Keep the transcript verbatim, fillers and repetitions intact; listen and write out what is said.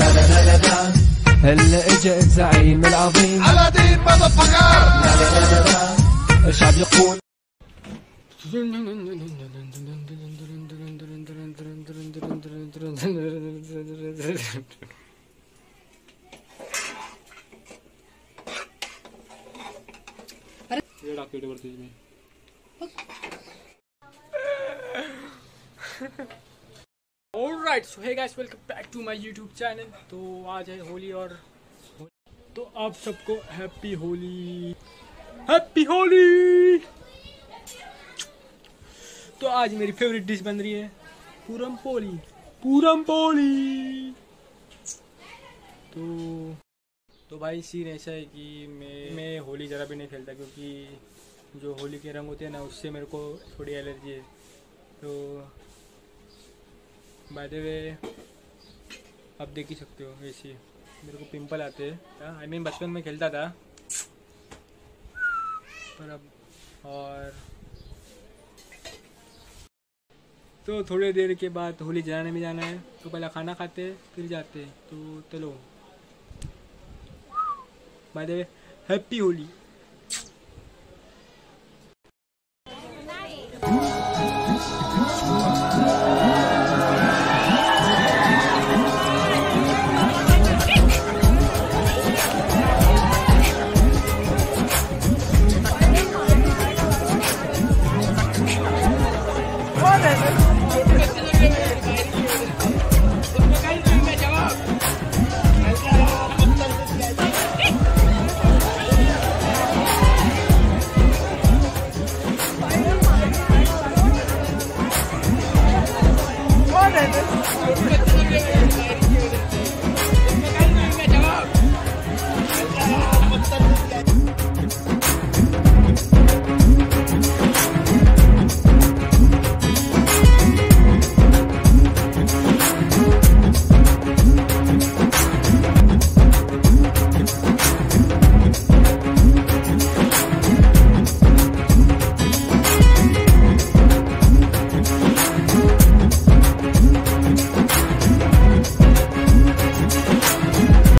هلا اجا الزعيم العظيم علادين مدفقر. الشعب يقول Alright, so hey guys, welcome back to my YouTube channel. तो आज है होली और तो आप सबको हैप्पी होली, हैप्पी होली। तो आज मेरी फेवरेट डिश बन रही है पूरम पोली, पूरम पोली। तो तो भाई सीन ऐसा है कि मैं मैं होली ज़रा भी नहीं खेलता, क्योंकि जो होली के रंग होते हैं ना, उससे मेरे को थोड़ी एलर्जी है। तो बाय द वे आप देख ही सकते हो, वैसे मेरे को पिंपल आते हैं। आई मीन बचपन में खेलता था, पर अब और तो थोड़ी देर के बाद होली जलाने में जाना है। तो पहले खाना खाते फिर जाते। तो चलो, by the way happy Holi.